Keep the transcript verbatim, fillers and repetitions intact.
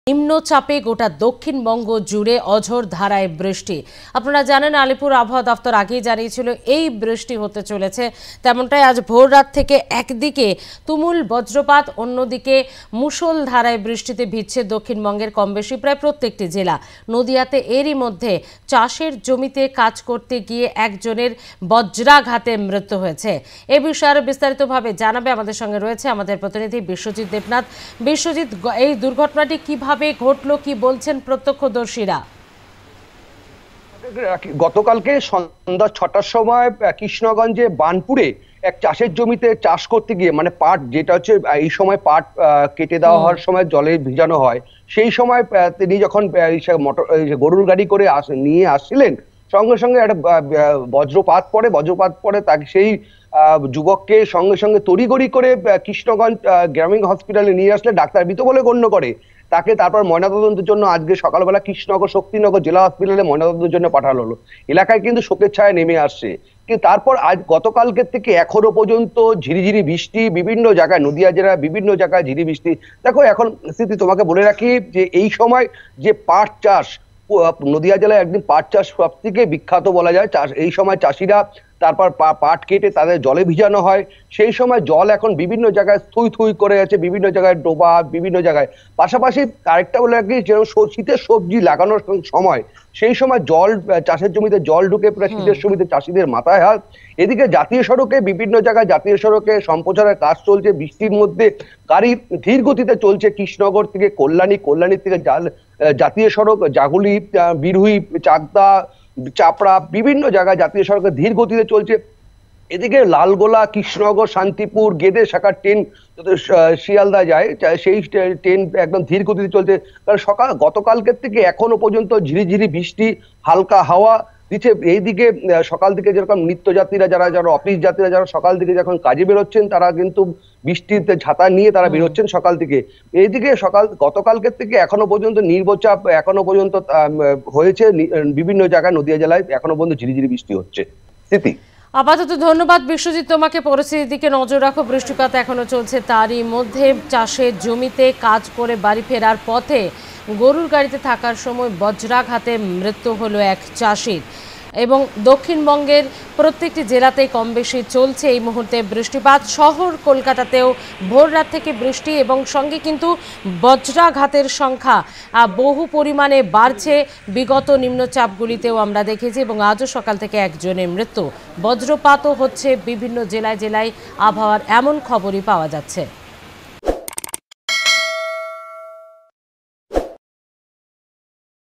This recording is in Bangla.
নিম্নচাপে গোটা দক্ষিণবঙ্গ জুড়ে অঝোর ধারায় বৃষ্টি। আপনারা জানেন আলিপুর আবহাওয়া দপ্তর আগেই জানিয়েছিল এই বৃষ্টি হতে চলেছে। তেমনটাই আজ ভোর রাত থেকে একদিকে তুমুল বজ্রপাত, অন্যদিকে মুষলধারায় বৃষ্টিতে ভিজছে দক্ষিণবঙ্গের কমবেশি প্রায় প্রত্যেকটি জেলা। নদিয়াতে এরই মধ্যে চাষের জমিতে কাজ করতে গিয়ে একজনের বজ্রাঘাতে মৃত্যু হয়েছে। এ বিষয়ে আরো বিস্তারিতভাবে জানাবে আমাদের সঙ্গে রয়েছে আমাদের প্রতিনিধি বিশ্বজিৎ দেবনাথ। বিশ্বজিৎ, এই দুর্ঘটনাটি কিভাবে ঘটলো, কি বলছেন প্রত্যক্ষদর্শীরা? গতকালকে সন্ধ্যা ছটার সময় কৃষ্ণগঞ্জে বানপুরে এক চাষের জমিতে চাষ করতে গিয়ে, মানে পাট যেটা হচ্ছে এই সময় পাট কেটে দেওয়া হওয়ার সময় জলে ভিজানো হয়, সেই সময় তিনি যখন মোটর গরুর গাড়ি করে নিয়ে আসছিলেন, সঙ্গে সঙ্গে একটা বজ্রপাত পড়ে বজ্রপাত পড়ে তাকে সেই যুবককে সঙ্গে সঙ্গে তড়িঘড়ি করে কৃষ্ণগঞ্জ গ্রামীণ হসপিটালে নিয়ে আসলে ডাক্তার মৃত বলে গণ্য করে। তাকে তারপর ময়নাতদন্তের জন্য আজকে সকালবেলা কৃষ্ণনগর শক্তিনগর জেলা হসপিটালে ময়নাতদন্তের জন্য পাঠানো হলো। এলাকায় কিন্তু শোকের ছায়া নেমে আসছে। কিন্তু তারপর আজ গতকালকের থেকে এখনো পর্যন্ত ঝিরিঝিরি বৃষ্টি, বিভিন্ন জায়গায় নদিয়া জেলার বিভিন্ন জায়গায় ঝিরি বৃষ্টি। দেখো, এখন স্মৃতি তোমাকে বলে রাখি যে এই সময় যে পাট চাষ, নদিয়া জেলায় একদিন পাট চাষ সব থেকে বিখ্যাত বলা যায়। চাষ এই সময় চাষিরা তারপর পাট কেটে তাদের জলে ভিজানো হয়। সেই সময় জল এখন বিভিন্ন জায়গায় থুই থুই করে আছে, বিভিন্ন জায়গায় ডোবা, বিভিন্ন জায়গায়। পাশাপাশি আরেকটা বলে রাখি, যেন শীতের সবজি লাগানোর সময় সেই সময় জল চাষের জমিতে জল ঢুকে প্রায় শীতের জমিতে চাষিদের মাথায় হাত। এদিকে জাতীয় সড়কে বিভিন্ন জায়গায় জাতীয় সড়কে সম্প্রচারের কাজ চলছে। বৃষ্টির মধ্যে গাড়ি ধীর গতিতে চলছে কৃষ্ণনগর থেকে কল্যাণী, কল্যাণী থেকে জাল জাতীয় সড়ক জাগুলি, বিরহুই, চাকদা, চাপড়া, বিভিন্ন জায়গায় জাতীয় সড়কে ধীর গতিতে চলছে। এদিকে লালগোলা, কৃষ্ণনগর, শান্তিপুর, গেদে শাখার ট্রেন শিয়ালদা যায়, সেই ট্রেন একদম ধীর গতিতে চলছে। কারণ সকাল গতকালকের থেকে এখনো পর্যন্ত ঝিরিঝিরি বৃষ্টি, হালকা হাওয়া দিচ্ছে। এইদিকে সকাল থেকে যেরকম নিত্যযাত্রীরা, যারা যারা অফিস যাত্রীরা যারা সকাল থেকে যখন কাজে বেরোচ্ছেন, তারা কিন্তু বৃষ্টিতে ছাতা নিয়ে তারা বেরোচ্ছেন সকাল থেকে। এইদিকে সকাল গতকালকের থেকে এখনো পর্যন্ত নিম্নচাপ এখনো পর্যন্ত হয়েছে বিভিন্ন জায়গায়। নদিয়া জেলায় এখনো পর্যন্ত ঝিরিঝিরি বৃষ্টি হচ্ছে। স্থিতি আপাতত ধন্যবাদ বিশ্বজিৎ তোমাকে। পরিস্থিতির দিকে নজর রাখো, বৃষ্টিপাত এখনো চলছে। তারই মধ্যে চাষের জমিতে কাজ করে বাড়ি ফেরার পথে গরুর গাড়িতে থাকার সময় বজ্রাঘাতে মৃত্যু হলো এক চাষির। এবং দক্ষিণবঙ্গের প্রত্যেকটি জেলাতেই কম বেশি চলছে এই মুহূর্তে বৃষ্টিপাত। শহর কলকাতাতেও ভোর রাত থেকে বৃষ্টি এবং সঙ্গে কিন্তু বজ্রাঘাতের সংখ্যা বহু পরিমাণে বাড়ছে। বিগত নিম্নচাপগুলিতেও আমরা দেখেছি এবং আজও সকাল থেকে একজনের মৃত্যু। বজ্রপাতও হচ্ছে বিভিন্ন জেলায় জেলায়, আবহাওয়ার এমন খবরই পাওয়া যাচ্ছে।